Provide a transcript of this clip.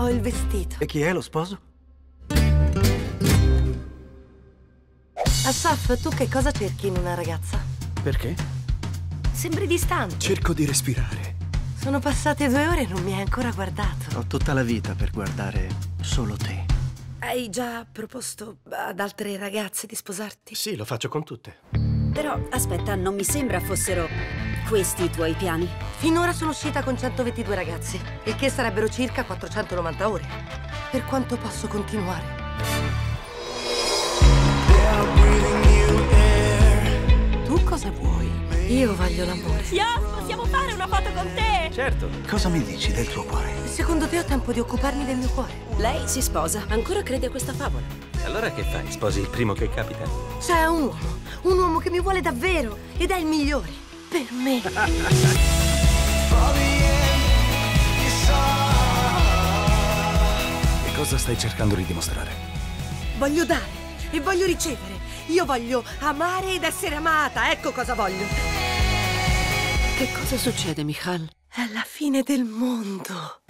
Ho il vestito. E chi è lo sposo? Asaf, tu che cosa cerchi in una ragazza? Perché? Sembri distante. Cerco di respirare. Sono passate 2 ore e non mi hai ancora guardato. Ho tutta la vita per guardare solo te. Hai già proposto ad altre ragazze di sposarti? Sì, lo faccio con tutte. Però, aspetta, non mi sembra fossero questi i tuoi piani. Finora sono uscita con 122 ragazzi, il che sarebbero circa 490 ore. Per quanto posso continuare? Tu cosa vuoi? Io voglio l'amore. Yas, possiamo fare una foto con te? Certo. Cosa mi dici del tuo cuore? Secondo te ho tempo di occuparmi del mio cuore? Lei si sposa. Ancora crede a questa favola? Allora che fai? Sposi il primo che capita? C'è un uomo che mi vuole davvero ed è il migliore per me. E cosa stai cercando di dimostrare? Voglio dare e voglio ricevere. Io voglio amare ed essere amata, ecco cosa voglio. Che cosa succede, Michal? È la fine del mondo.